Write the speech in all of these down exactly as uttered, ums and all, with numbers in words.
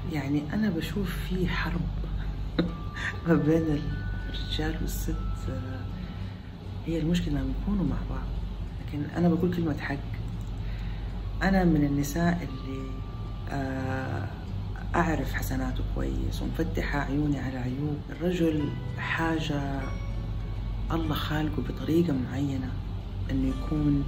يعني أنا بشوف في حرب ما بين الرجال والست. هي المشكلة لما يكونوا مع بعض، لكن أنا بقول كلمة حق. أنا من النساء اللي أعرف حسناته كويس ومفتحة عيوني على عيوب الرجل. حاجة الله خالقه بطريقة معينة إنه يكون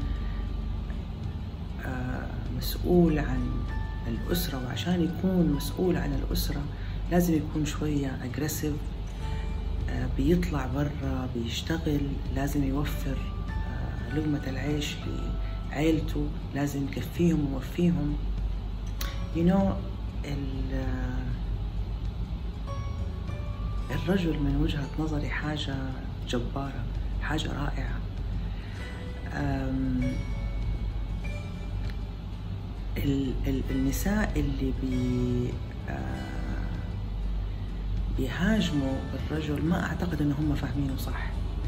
مسؤول عن الأسرة، وعشان يكون مسؤول عن الأسرة لازم يكون شوية أجريسيف، بيطلع برا بيشتغل، لازم يوفر لقمة العيش لعائلته، لازم يكفيهم ويوفيهم. you know الرجل من وجهة نظري حاجة جبارة، حاجة رائعة. النساء اللي بي بيهاجموا الرجل ما أعتقد إن هم فاهمينه صح.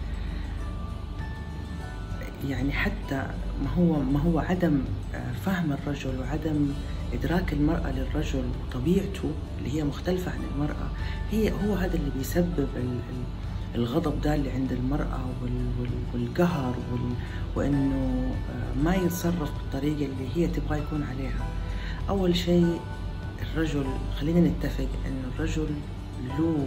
يعني حتى ما هو ما هو عدم فهم الرجل وعدم إدراك المرأة للرجل وطبيعته اللي هي مختلفة عن المرأة، هي هو هذا اللي بيسبب الغضب ده اللي عند المرأة والقهر وإنه ما يتصرف بالطريقة اللي هي تبغى يكون عليها. أول شيء الرجل، خلينا نتفق إنه الرجل له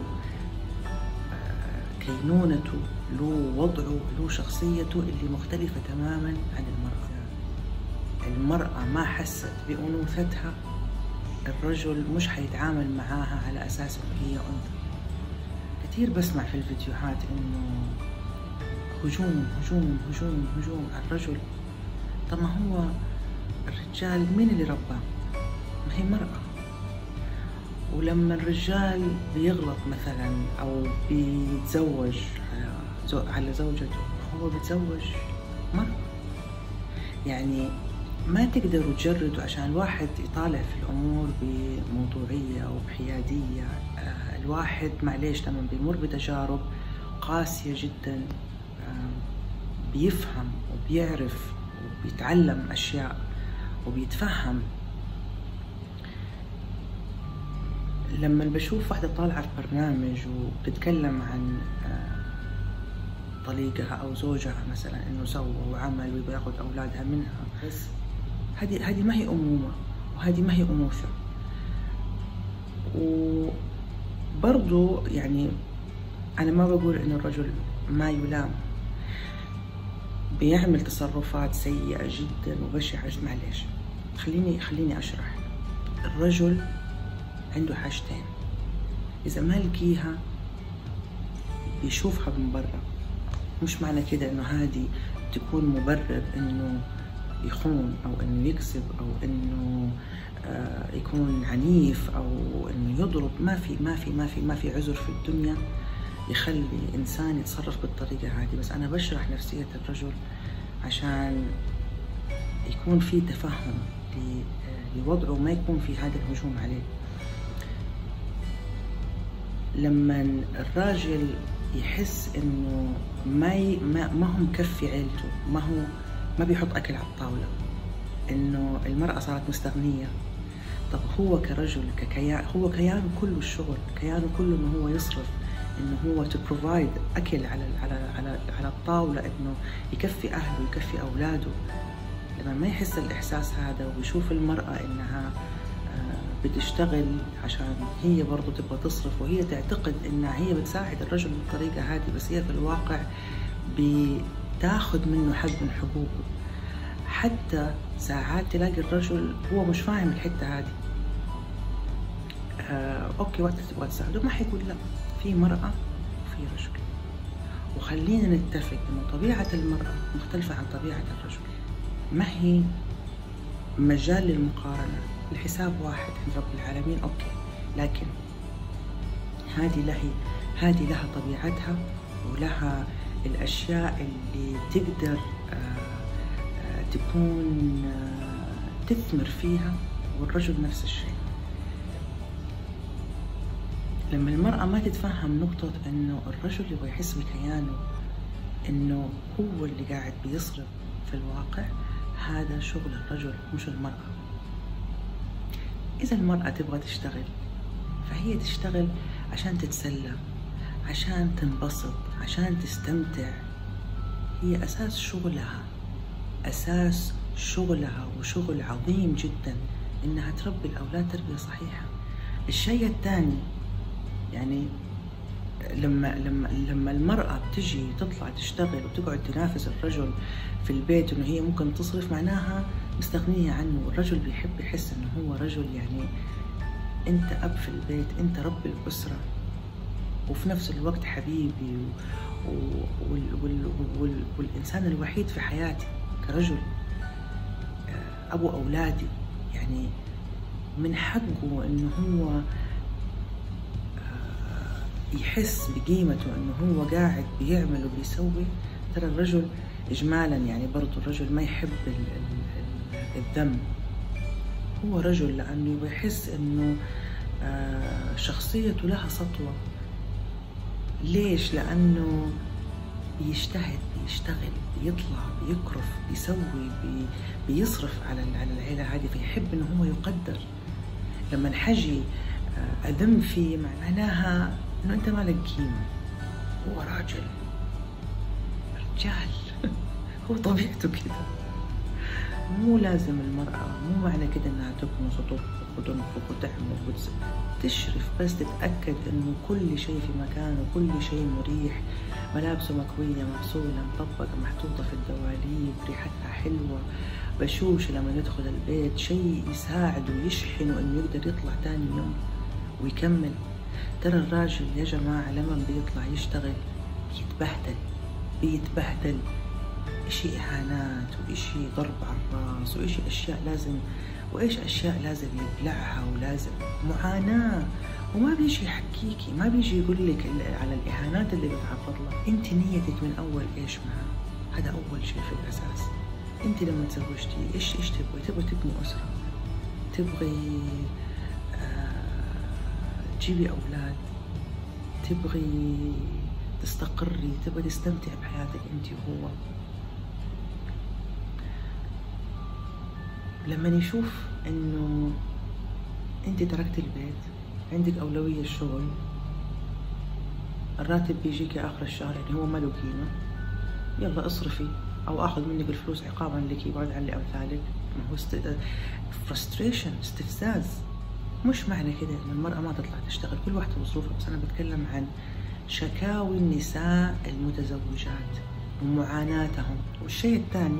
كينونته، له وضعه، له شخصيته اللي مختلفة تماما عن المرأة. المرأة ما حست بأنوثتها، الرجل مش حيتعامل معاها على أساس إنه هي أنثى. كثير بسمع في الفيديوهات إنه هجوم هجوم هجوم هجوم على الرجل. طب ما هو الرجال مين اللي رباه؟ ما هي مرأة. ولما الرجال بيغلط مثلا أو بيتزوج على زوجته، هو بيتزوج مرأة. يعني ما تقدروا تجردوا عشان الواحد يطالع في الأمور بموضوعية وبحيادية. الواحد معليش لما بيمر بتجارب قاسية جدا بيفهم وبيعرف وبيتعلم أشياء وبيتفهم. لما بشوف واحدة طالعة في برنامج وبتتكلم عن طليقها أو زوجها مثلا إنه سوى وعمل ويبغى ياخذ أولادها منها، بس هذه هذه ما هي أمومة وهذه ما هي أنوثة. وبرضو يعني أنا ما بقول إنه الرجل ما يلام، بيعمل تصرفات سيئة جدا وبشعة. معليش خليني خليني أشرح. الرجل عنده حاجتين، إذا ما لقيها بيشوفها من برا. مش معنى كده إنه هذه تكون مبرر إنه يخون أو إنه يكذب أو إنه آه يكون عنيف أو إنه يضرب. ما في ما في ما في ما في عذر في الدنيا يخلي إنسان يتصرف بالطريقة هذه. بس أنا بشرح نفسية الرجل عشان يكون في تفهم لوضعه وما يكون في هذا الهجوم عليه. لما الراجل يحس انه ما ي... ما ما هو مكفي عيلته، ما هو ما بيحط اكل على الطاوله، انه المراه صارت مستغنيه. طب هو كرجل ككيان، هو كيانه كله الشغل، كيانه كله انه هو يصرف، انه هو تو بروفايد اكل على على على على الطاوله، انه يكفي اهله ويكفي اولاده. لما ما يحس الاحساس هذا ويشوف المراه انها بتشتغل عشان هي برضو تبغى تصرف، وهي تعتقد انها هي بتساعد الرجل بالطريقة هذه، بس هي في الواقع بتاخذ منه حق من حقوقه. حتى ساعات تلاقي الرجل هو مش فاهم الحتة هذه. آه، اوكي وقت تبغى تساعده ما حيقول لا، في مرأة وفي رجل. وخلينا نتفق انه طبيعة المرأة مختلفة عن طبيعة الرجل. ما هي مجال للمقارنة، الحساب واحد عند رب العالمين، اوكي، لكن هذه لها هذه لها طبيعتها ولها الاشياء اللي تقدر تكون تثمر فيها، والرجل نفس الشيء. لما المرأة ما تتفهم نقطة انه الرجل يبغى يحس بكيانه، انه هو اللي قاعد بيصرف في الواقع، هذا شغل الرجل مش المرأة. إذا المرأة تبغى تشتغل فهي تشتغل عشان تتسلى، عشان تنبسط، عشان تستمتع. هي أساس شغلها، أساس شغلها وشغل عظيم جدا إنها تربي الأولاد تربية صحيحة. الشيء الثاني يعني لما لما لما المرأة بتجي تطلع تشتغل وتقعد تنافس الرجل في البيت إنه هي ممكن تصرف، معناها مستغنية عنه. الرجل بيحب يحس إنه هو رجل، يعني أنت أب في البيت، أنت رب الأسرة، وفي نفس الوقت حبيبي و... وال... وال... وال... والإنسان الوحيد في حياتي كرجل، أبو أولادي. يعني من حقه إنه هو يحس بقيمته، إنه هو قاعد بيعمل وبيسوي. ترى الرجل إجمالا يعني برضو الرجل ما يحب الذم، هو رجل لأنه بيحس إنه شخصيته لها سطوة. ليش؟ لأنه بيجتهد، بيشتغل، بيطلع، بيكرف، بيسوي، بي بيصرف على على العيلة هذه، فيحب إنه هو يقدر. لما نحجي أذم فيه معناها إنه أنت ما لك قيمة. هو راجل، رجال هو طبيعته كده. مو لازم المرأة، مو معنى كده إنها تكنس وتطبخ وتنفق وتعمل وتسوي، تشرف بس تتأكد إنه كل شيء في مكانه، كل شيء مريح، ملابسه مكوية مغسولة مطبقة محطوطة في الدواليب، ريحتها حلوة، بشوش لما يدخل البيت، شيء يساعده ويشحنه إنه يقدر يطلع تاني يوم ويكمل. ترى الراجل يا جماعة لما بيطلع يشتغل بيتبهدل، بيتبهدل إشي إهانات وإشي ضرب على الراس وإشي أشياء لازم، وإيش أشياء لازم يبلعها، ولازم معاناة. وما بيجي يحكيكي، ما بيجي يقول لك على الإهانات اللي بتعرض لها. أنت نيتك من أول إيش معها؟ هذا أول شيء في الأساس. أنت لما تزوجتي إيش إيش تبغي؟ تبغي تبني أسرة، تبغي آه تجيبي أولاد، تبغي تستقري، تبغي تستمتعي بحياتك أنت وهو. لما يشوف إنه أنت تركتي البيت، عندك أولوية الشغل، الراتب بيجيكي آخر الشهر، يعني هو ما له قيمة، يلا اصرفي أو آخذ منك الفلوس عقابا لك بعد عن لأمثالك. ما هو است... فرستريشن، استفزاز. مش معنى كده إن المرأة ما تطلع تشتغل، كل واحدة بظروفها، بس أنا بتكلم عن شكاوي النساء المتزوجات ومعاناتهم. والشيء الثاني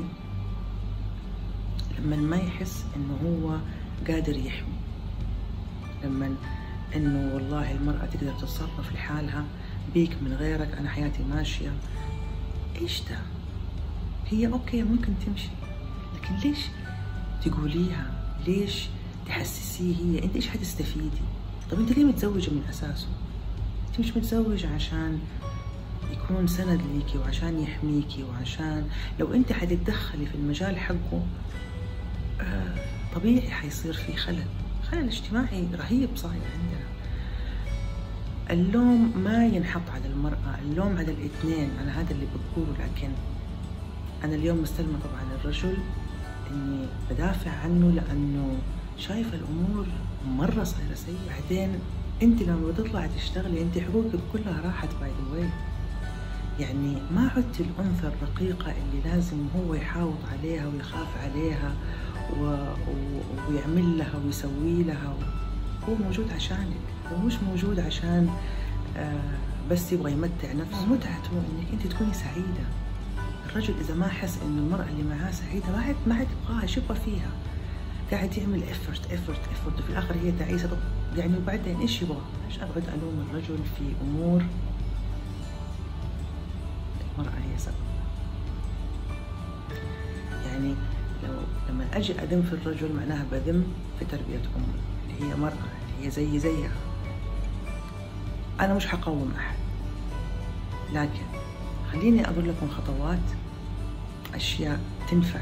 لما ما يحس إنه هو قادر يحمي، لما إنه والله المرأة تقدر تتصرف لحالها، بيك من غيرك أنا حياتي ماشية. إيش ده؟ هي أوكي ممكن تمشي، لكن ليش تقوليها؟ ليش تحسسيه هي؟ أنت إيش حتستفيدي؟ طب أنت ليه متزوجة من أساسه؟ أنت مش متزوجة عشان يكون سند ليكي وعشان يحميكي، وعشان لو أنت حتتدخلي في المجال حقه آه طبيعي حيصير في خلل، خلل اجتماعي رهيب صاير عندنا. اللوم ما ينحط على المرأة، اللوم على الاثنين. أنا هذا اللي بقوله، لكن أنا اليوم مستلمة طبعا الرجل إني بدافع عنه لأنه شايفة الأمور مرة صايرة سيئة. بعدين أنت لما بتطلعي تشتغلي أنت حقوقك كلها راحت باي ذا واي، يعني ما عدتي الأنثى الرقيقة اللي لازم هو يحافظ عليها ويخاف عليها و... و... ويعمل لها ويسوي لها. هو موجود عشانك، هو مش موجود عشان آه بس يبغى يمتع نفسه. متعته انك انت تكوني سعيده. الرجل اذا ما حس انه المراه اللي معاه سعيده ما عاد ما عاد يبغاها، ايش يبغى فيها؟ قاعد يعمل افورت افورت افورت وفي الاخر هي تعيسه. طب يعني وبعدين ايش يبغى؟ ايش اقعد الوم الرجل في امور المراه هي سبب؟ يعني لو لما اجي اذم في الرجل معناها بذم في تربيه امه اللي هي مراه، اللي هي زي زيها. انا مش حقوم احد، لكن خليني اقول لكم خطوات، اشياء تنفع.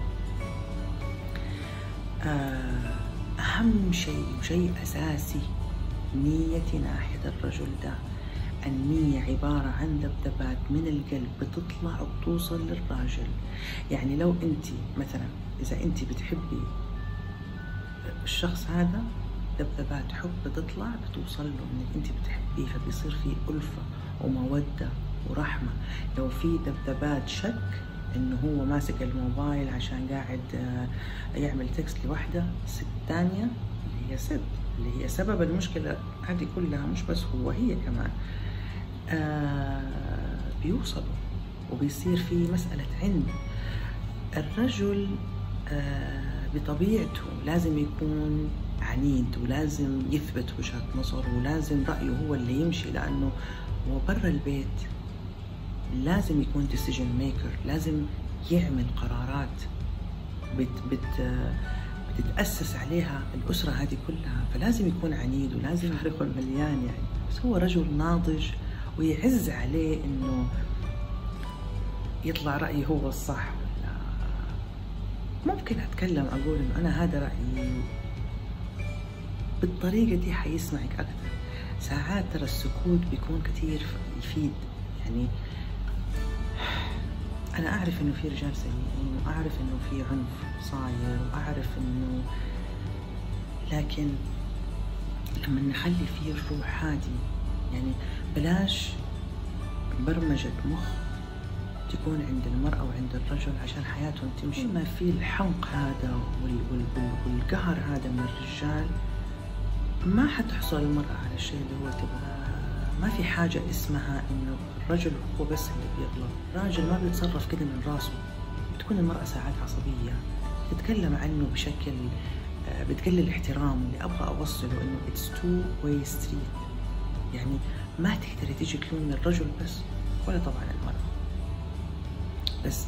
اهم شيء وشيء اساسي نيتي ناحيه الرجل ده. النية عبارة عن ذبذبات من القلب بتطلع وبتوصل للراجل. يعني لو انت مثلا اذا انت بتحبي الشخص هذا ذبذبات حب بتطلع بتوصل له انك انت بتحبيه، فبيصير في ألفة ومودة ورحمة. لو في ذبذبات شك انه هو ماسك الموبايل عشان قاعد يعمل تكست لوحدة ست تانية اللي هي ست اللي هي سبب المشكلة هذه كلها، مش بس هو، هي كمان آه بيوصلوا وبيصير في مسألة عند. الرجل آه بطبيعته لازم يكون عنيد، ولازم يثبت وجهة نظر، ولازم رأيه هو اللي يمشي، لأنه هو برا البيت لازم يكون decision maker، لازم يعمل قرارات بت بت بتتأسس عليها الأسرة هذه كلها، فلازم يكون عنيد ولازم يكون مليان يعني. بس هو رجل ناضج ويعز عليه إنه يطلع رأيي هو الصح. ممكن أتكلم أقول إنه أنا هذا رأيي، بالطريقة دي حيسمعك أكثر. ساعات ترى السكوت بيكون كثير يفيد يعني. أنا أعرف إنه في رجال سيئين، وأعرف إنه في عنف صاير، وأعرف إنه، لكن لما نخلي فيه الروح هذه يعني، بلاش برمجة مخ تكون عند المرأة وعند الرجل عشان حياتهم تمشي. ما في الحمق هذا والقهر هذا من الرجال، ما حتحصل المرأة على الشيء اللي هو تبغاه. ما في حاجة اسمها إنه الرجل هو بس اللي بيغلط. الراجل ما بيتصرف كده من راسه. بتكون المرأة ساعات عصبية، تتكلم عنه بشكل بتقلل احترام. اللي أبغى أوصله إنه it's two way street، يعني ما تقدري تيجي تلومي الرجل بس، ولا طبعا المرأة بس.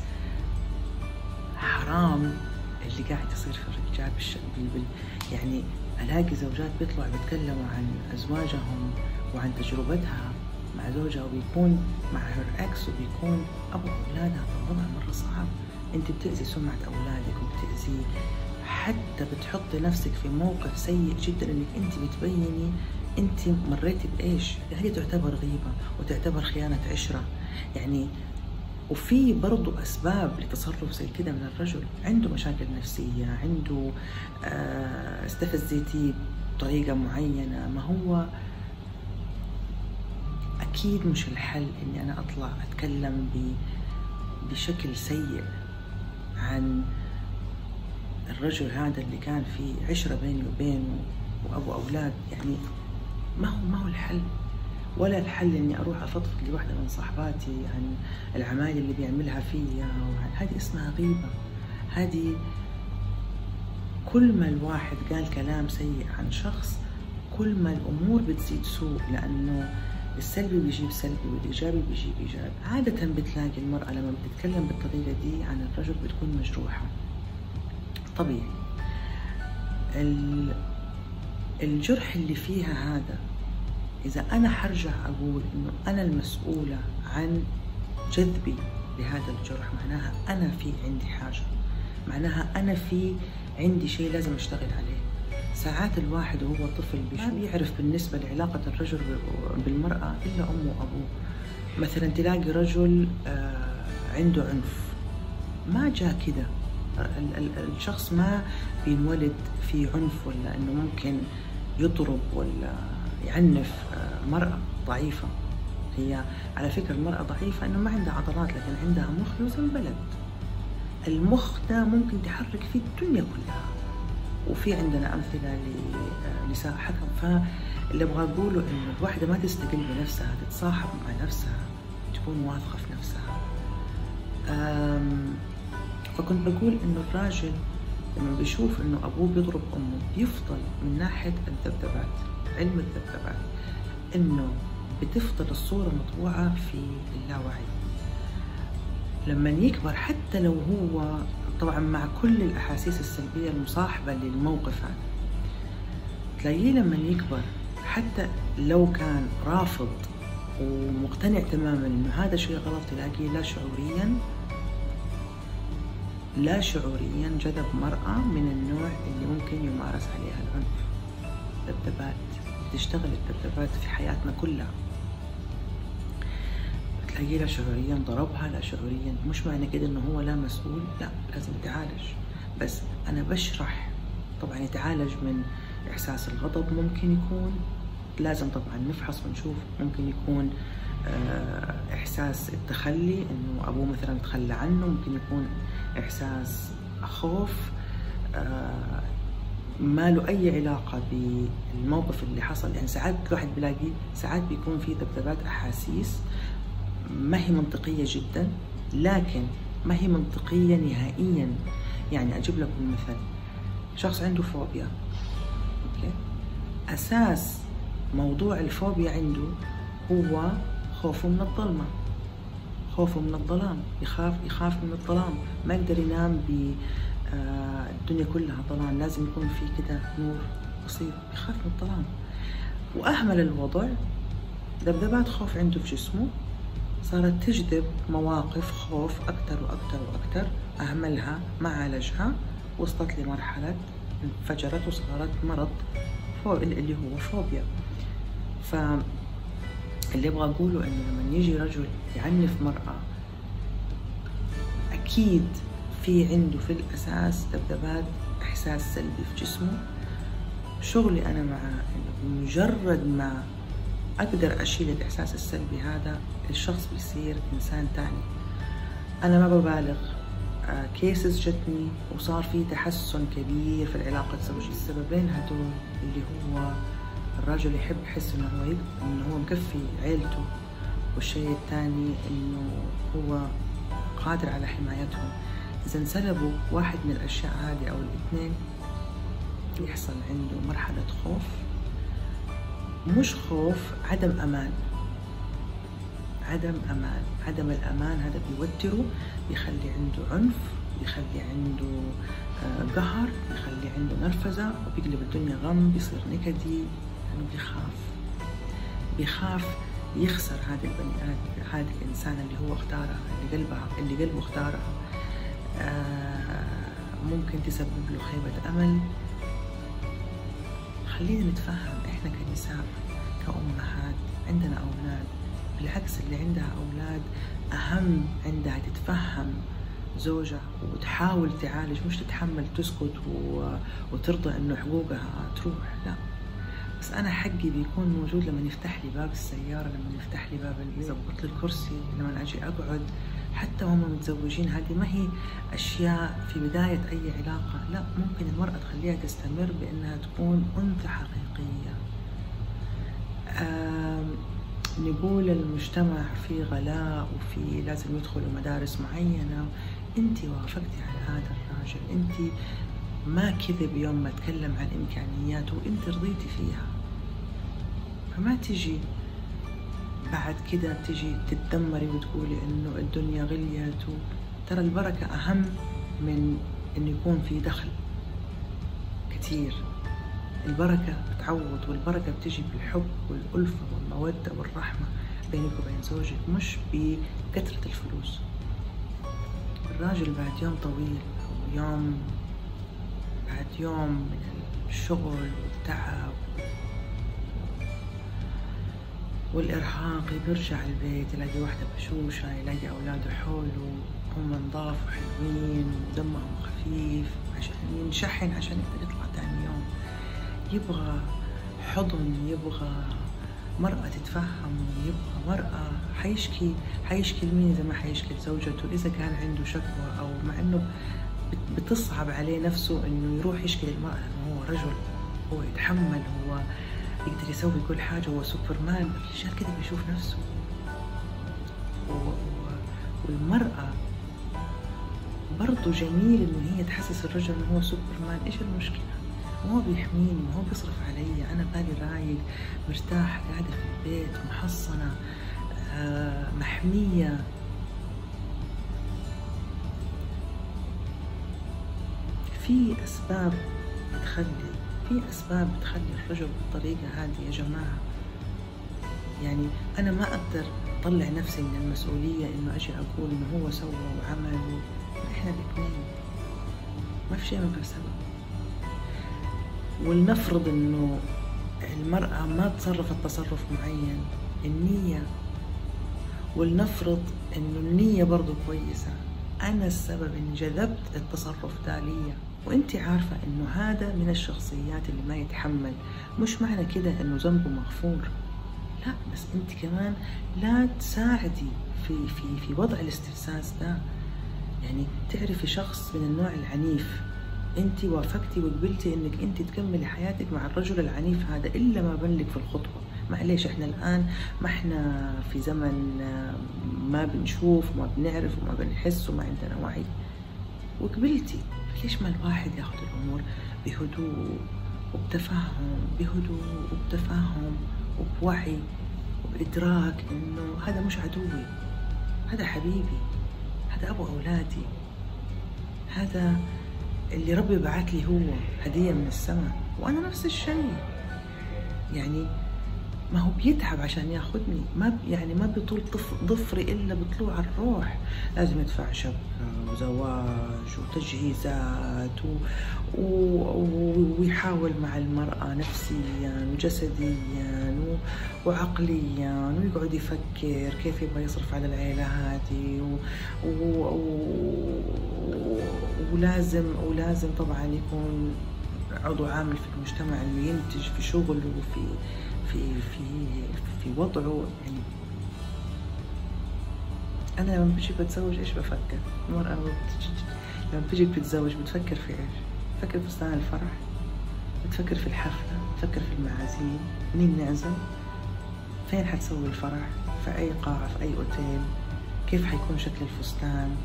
حرام اللي قاعد يصير في الرجال بال يعني. ألاقي زوجات بيطلعوا بيتكلموا عن أزواجهم وعن تجربتها مع زوجها، وبيكون مع هير اكس، وبيكون أبو أولادها. الوضع مرة صعب. أنت بتأذي سمعة أولادك، وبتأذي حتى بتحطي نفسك في موقف سيء جدا، إنك أنت بتبيني أنت مريتي بإيش. هذه تعتبر غيبة وتعتبر خيانة عشرة يعني. وفي برضو أسباب لتصرف زي كده من الرجل. عنده مشاكل نفسية، عنده آه استفزيتيه بطريقة معينة. ما هو أكيد مش الحل إني أنا أطلع أتكلم بشكل سيء عن الرجل هذا اللي كان في عشرة بيني وبينه وأبو أولاد يعني. ما هو ما هو الحل، ولا الحل إني أروح أفضفض لواحدة من صاحباتي عن العمايل اللي بيعملها فيا. هذه اسمها غيبة. هذه كل ما الواحد قال كلام سيء عن شخص، كل ما الأمور بتزيد سوء، لأنه السلبي بيجيب سلبي والإيجابي بيجيب إيجابي. عادة بتلاقي المرأة لما بتتكلم بالطريقة دي عن الرجل بتكون مجروحة. طبيعي. الجرح اللي فيها هذا، إذا أنا حرجع أقول إنه أنا المسؤولة عن جذبي لهذا الجرح، معناها أنا في عندي حاجة، معناها أنا في عندي شيء لازم أشتغل عليه. ساعات الواحد وهو طفل ما بيعرف بالنسبة لعلاقة الرجل بالمرأة إلا أمه وأبوه. مثلا تلاقي رجل عنده عنف، ما جاء كده. الشخص ما بينولد في عنف، ولا إنه ممكن يضرب ولا يعنف مرأة ضعيفة. هي على فكرة المرأة ضعيفة إنه ما عندها عضلات، لكن عندها مخ يوزن البلد. المخ ده ممكن تحرك فيه الدنيا كلها. وفي عندنا أمثلة لنساء حكم. فاللي أبغى أقوله إنه الواحدة ما تستقل بنفسها، تتصاحب مع نفسها، تكون واثقة في نفسها. فكنت بقول إنه الراجل لما بيشوف إنه أبوه بيضرب أمه بيفضل من ناحية الذبذبات، علم الذبذبات، إنه بتفضل الصورة مطبوعة في اللاوعي. لما يكبر، حتى لو هو طبعا مع كل الأحاسيس السلبية المصاحبة للموقف هذا، تلاقيه لما يكبر حتى لو كان رافض ومقتنع تماما إنه هذا شيء غلط، تلاقيه لا شعوريا لا شعوريا جذب مرأة من النوع اللي ممكن يمارس عليها العنف. ذبذبات بتشتغل الذبذبات في حياتنا كلها. بتلاقيه لا شعوريا ضربها، لا شعوريا. مش معنى كده انه هو لا مسؤول، لا، لازم يتعالج. بس انا بشرح طبعا يتعالج من إحساس الغضب ممكن يكون، لازم طبعا نفحص ونشوف. ممكن يكون إحساس التخلي، إنه أبوه مثلا تخلى عنه. ممكن يكون إحساس خوف ما له أي علاقة بالموقف اللي حصل. يعني ساعات الواحد بيلاقي ساعات بيكون في ذبذبات أحاسيس ما هي منطقية جدا، لكن ما هي منطقية نهائيا. يعني أجيب لكم مثل، شخص عنده فوبيا، أوكي؟ أساس موضوع الفوبيا عنده هو خوفه من الظلمة، خوفه من الظلام، يخاف يخاف من الظلام، ما يقدر ينام ب الدنيا كلها ظلام، لازم يكون في كده نور بسيط، يخاف من الظلام. وأهمل الوضع، ذبذبات خوف عنده في جسمه صارت تجذب مواقف خوف أكثر وأكثر وأكثر، أهملها ما عالجها، وصلت لمرحلة انفجرت وصارت مرض اللي هو فوبيا. فاللي أبغى أقوله إنه لما يجي رجل يعنف مرأة، أكيد في عنده في الأساس ذبذبات إحساس سلبي في جسمه. شغلي أنا معاه إنه بمجرد ما أقدر أشيل الإحساس السلبي هذا، الشخص بيصير إنسان تاني. أنا ما ببالغ، آه كيسز جتني وصار في تحسن كبير في العلاقة الزوجية. السببين هدول اللي هو الرجل يحب يحس إنه هو إنه هو مكفي عيلته، والشيء الثاني إنه هو قادر على حمايتهم. إذا انسلبوا واحد من الأشياء هذه أو الاثنين، يحصل عنده مرحلة خوف، مش خوف، عدم أمان. عدم أمان، عدم الأمان هذا بيوتره، بيخلي عنده عنف، بيخلي عنده قهر، بيخلي عنده نرفزة، وبيقلب الدنيا غم، بيصير نكدي، لأنه بيخاف بيخاف يخسر هذا البني آدم، هذا الإنسان اللي هو اختارها، اللي قلبها اللي قلبه اختارها. ممكن تسبب له خيبة أمل. خلينا نتفهم، إحنا كنساء كأمهات عندنا أولاد، بالعكس اللي عندها أولاد أهم عندها تتفهم زوجها وتحاول تعالج، مش تتحمل تسكت وترضى إنه حقوقها تروح، لا. بس أنا حقي بيكون موجود لما يفتح لي باب السيارة، لما يفتح لي باب يظبط لي الكرسي، لما أجي أقعد. حتى وهم متزوجين، هذه ما هي أشياء في بداية أي علاقة، لا، ممكن المرأة تخليها تستمر بأنها تكون أنثى حقيقية. نقول المجتمع فيه غلاء وفي لازم يدخلوا مدارس معينة. أنت وافقتي على هذا الراجل، أنت ما كذب يوم ما تكلم عن إمكانياته وأنت رضيتي فيها، فما تجي بعد كده تجي تتدمري وتقولي إنه الدنيا غليت. ترى البركة أهم من إنه يكون في دخل كتير. البركة بتعوض، والبركة بتجي بالحب والألفة والمودة والرحمة بينك وبين زوجك، مش بكثرة الفلوس. الراجل بعد يوم طويل أو يوم بعد يوم من الشغل والتعب والإرهاق بيرجع البيت، يلاقي واحدة بشوشة، يلاقي أولاده حوله هم نضاف وحلوين ودمهم خفيف، عشان ينشحن عشان يقدر يطلع تاني يوم. يبغى حضن، يبغى مرأة تتفهم، يبغى مرأة حيشكي حيشكي لمين إذا ما حيشكي لزوجته، إذا كان عنده شكوى، أو مع إنه بتصعب عليه نفسه إنه يروح يشكي للمرأة، إنه هو رجل، هو يتحمل، هو يقدر يسوي كل حاجة، هو سوبرمان. الرجال كده بيشوف نفسه. والمرأة برضو جميل إنه هي تحسس الرجل إنه هو سوبرمان. إيش المشكلة؟ هو بيحميني، هو بيصرف علي، أنا بالي رايق مرتاح قاعدة في البيت محصنة آه محمية. في أسباب بتخلي في أسباب بتخلي الرجل بالطريقة هذه يا جماعة. يعني أنا ما أقدر أطلع نفسي من المسؤولية إنه أجي أقول إنه هو سوى وعمل، إحنا الاثنين ما في شيء من غير سبب. ولنفرض إنه المرأة ما تصرفت تصرف معين، النية، ولنفرض إنه النية برضو كويسة، أنا السبب إن جذبت التصرف ده ليا، وانت عارفة انه هذا من الشخصيات اللي ما يتحمل. مش معنى كده انه ذنبه مغفور، لا، بس انت كمان لا تساعدي في في في وضع الاستفزاز ده. يعني تعرفي شخص من النوع العنيف، انت وافقتي وقبلتي انك انت تكملي حياتك مع الرجل العنيف هذا الا ما بنلك في الخطوه. معليش، احنا الان ما احنا في زمن ما بنشوف وما بنعرف وما بنحس وما عندنا وعي، وقبلتي. ليش ما الواحد ياخذ الامور بهدوء وبتفاهم، بهدوء وبتفاهم وبوعي وبادراك انه هذا مش عدوي، هذا حبيبي، هذا ابو اولادي، هذا اللي ربي بعت لي هو هدية من السماء، وأنا نفس الشيء. يعني ما هو بيتعب عشان ياخذني، ما يعني ما بيطول ضفري إلا بطلوع الروح. لازم يدفع شبكة وزواج وتجهيزات و... و... ويحاول مع المرأة نفسيا وجسديا و... وعقليا، ويقعد يفكر كيف يبغى يصرف على العيلة هذه و... و... و... ولازم ولازم طبعا يكون عضو عامل في المجتمع، انه ينتج في شغله وفي في في في وضعه. يعني انا لما بجي بتزوج ايش بفكر؟ المرأة لما بتجي بتتزوج بتفكر في ايش؟ بتفكر في فستان الفرح، بتفكر في الحفلة، بتفكر في المعازيم، مين نعزم، فين حتسوي الفرح، في اي قاعة، في اي اوتيل، كيف حيكون شكل الفستان.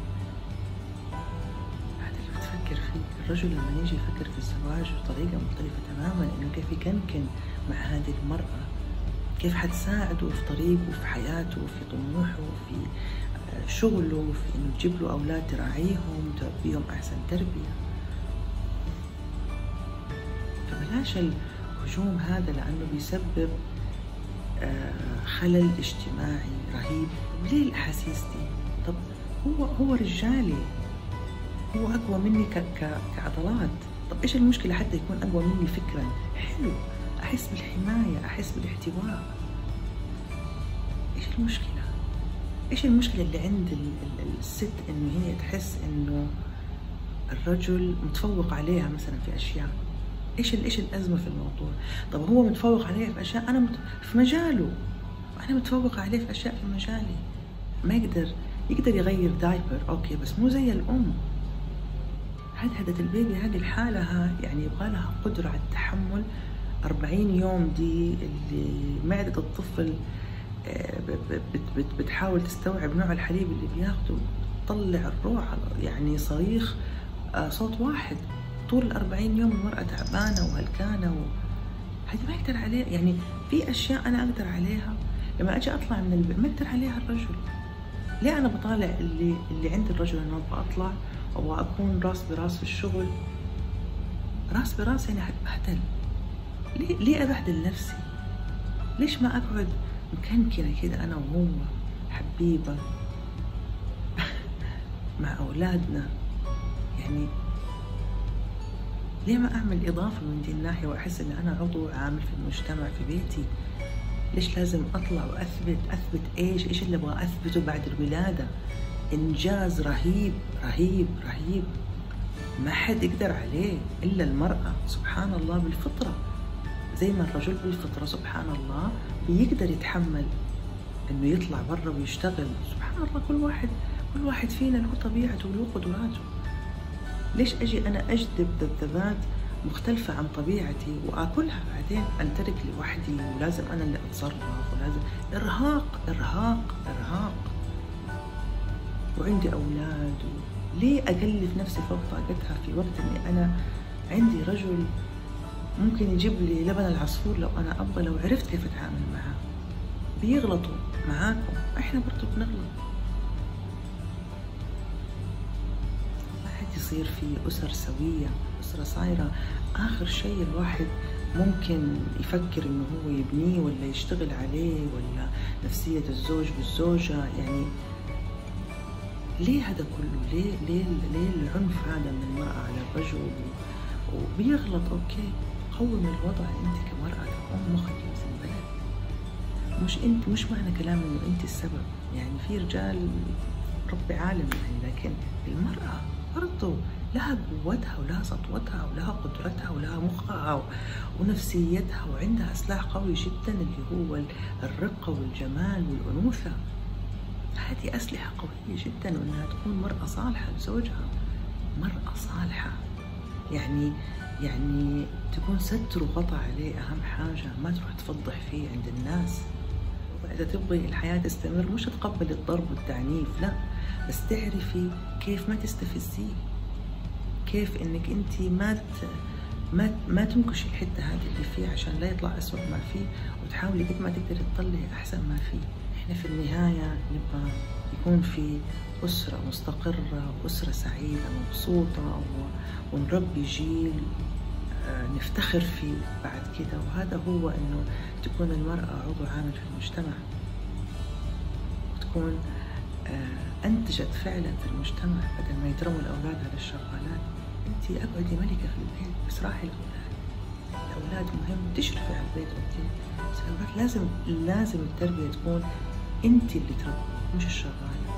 فيه الرجل لما يجي يفكر في الزواج بطريقة مختلفة تماما، انه كيف يكنكن مع هذه المرأة، كيف حتساعده في طريقه، في حياته، في طموحه، في شغله، في انه تجيب له اولاد تراعيهم، تربيهم احسن تربية. فبلاش الهجوم هذا لانه بيسبب خلل اجتماعي رهيب. ليه الاحاسيس دي؟ طب هو هو رجالي، هو أقوى مني ك... ك... كعضلات. طب إيش المشكلة حتى يكون أقوى مني فكرا؟ حلو، أحس بالحماية، أحس بالاحتواء. إيش المشكلة؟ إيش المشكلة اللي عند ال... ال... الست إنه هي تحس إنه الرجل متفوق عليها مثلا في أشياء؟ إيش ال... إيش الأزمة في الموضوع؟ طب هو متفوق عليها في أشياء، أنا مت... في مجاله، أنا متفوقة عليه في أشياء في مجالي. ما يقدر يقدر يغير دايبر، أوكي، بس مو زي الأم. هدهدة البيبي هذه الحالة يعني يبغى لها قدرة على التحمل. أربعين يوم دي اللي معدة الطفل بتحاول تستوعب نوع الحليب اللي بياخده، تطلع الروح، يعني صريخ صوت واحد طول الأربعين يوم. المرأة تعبانة وهلكانة و... هذه ما يقدر عليها. يعني في أشياء أنا أقدر عليها لما أجي أطلع من البيت ما يقدر عليها الرجل. ليه أنا بطالع اللي اللي عند الرجل؟ أنا أبغى أطلع أبغى أكون راس براس في الشغل، راس براس يعني حتبهدل. ليه ليه أبهدل نفسي؟ ليش ما أقعد مكنكنة كده أنا وهو حبيبة مع أولادنا؟ يعني ليه ما أعمل إضافة من دي الناحية وأحس إن أنا عضو عامل في المجتمع في بيتي؟ ليش لازم أطلع وأثبت؟ أثبت إيش؟ إيش اللي أبغى أثبته بعد الولادة؟ إنجاز رهيب رهيب رهيب ما حد يقدر عليه إلا المرأة. سبحان الله بالفطرة، زي ما الرجل بالفطرة سبحان الله بيقدر يتحمل إنه يطلع برا ويشتغل. سبحان الله، كل واحد كل واحد فينا له طبيعته وله قدراته. ليش أجي أنا أجذب ذبذبات مختلفة عن طبيعتي وآكلها بعدين أنترك لوحدي ولازم أنا اللي أتصرف ولازم؟ إرهاق إرهاق إرهاق. وعندي أولاد، ليه أكلف نفسي فوق طاقتها في وقت إني أنا عندي رجل ممكن يجيب لي لبن العصفور لو أنا أبغى، لو عرفت كيف أتعامل معاه. بيغلطوا معاكم، إحنا برضو بنغلط. ما حد يصير في أسر سوية، أسرة صايرة آخر شيء الواحد ممكن يفكر إنه هو يبنيه ولا يشتغل عليه، ولا نفسية الزوج بالزوجة. يعني ليه هذا كله؟ ليه ليه ليه العنف هذا من المرأة على الرجل؟ وبيغلط، اوكي، قوم الوضع انت كمرأة كأم مخك في البلد. مش انت، مش معنى كلام انه انت السبب. يعني في رجال ربي عالم يعني، لكن المرأة برضه لها قوتها ولها سطوتها ولها قدرتها ولها مخها ونفسيتها، وعندها سلاح قوي جدا اللي هو الرقة والجمال والأنوثة. هذه أسلحة قوية جدا، وإنها تكون مرأة صالحة لزوجها، مرأة صالحة يعني يعني تكون ستر وغطى عليه أهم حاجة، ما تروح تفضح فيه عند الناس. إذا تبغي الحياة تستمر مش تقبل الضرب والتعنيف، لا، بس تعرفي كيف ما تستفزيه، كيف إنك أنت ما ما ما تنكشي الحتة هذه اللي فيه عشان لا يطلع أسوأ ما فيه، وتحاولي قد ما تقدري تطلعي أحسن ما فيه. إحنا في النهاية نبغى يكون في أسرة مستقرة وأسرة سعيدة مبسوطة، ونربي جيل نفتخر فيه بعد كده، وهذا هو إنه تكون المرأة عضو عامل في المجتمع، وتكون أنتجت فعلا في المجتمع، بدل ما يترموا الأولاد على الشغالات. أنت أقعدي ملكة في البيت، بس راحي الأولاد. الأولاد مهم تشرفي على البيت، أوكي، بس الأولاد لازم لازم التربية تكون أنت اللي تربي مش الشغالة.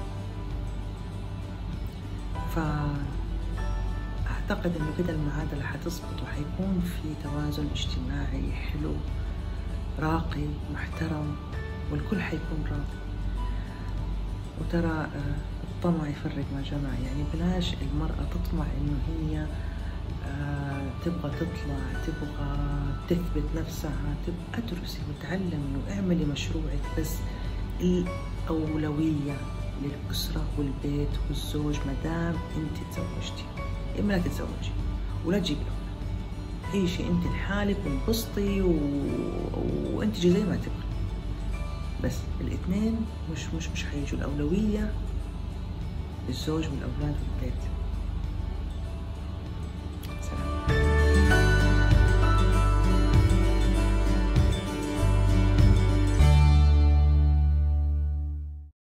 فأعتقد إنه كده المعادلة حتظبط، وحيكون في توازن اجتماعي حلو راقي محترم، والكل حيكون راضي. وترى الطمع يفرق ما جمع، يعني بلاش المرأة تطمع إنه هي تبغى تطلع، تبغى تثبت نفسها، تبغى ادرسي وتعلمي واعملي مشروعك، بس الأولوية للأسرة والبيت والزوج. مدام انت تزوجتي، اما لا تتزوجي ولا تجيبي أولاد، عيشي انت لحالك وانبسطي و... وانت زي ما تبغي، بس الاثنين مش مش مش حيجوا. الأولوية للزوج والأولاد والبيت.